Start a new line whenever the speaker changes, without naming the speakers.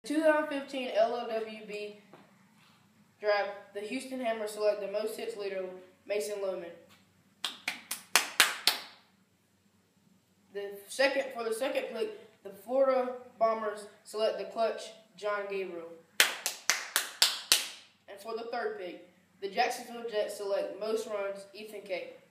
2015 LLWB draft, the Houston Hammers select the most hits leader, Mason Lohman. For the second pick, the Florida Bombers select the clutch, John Gabriel. And for the third pick, the Jacksonville Jets select most runs, Ethan Kay.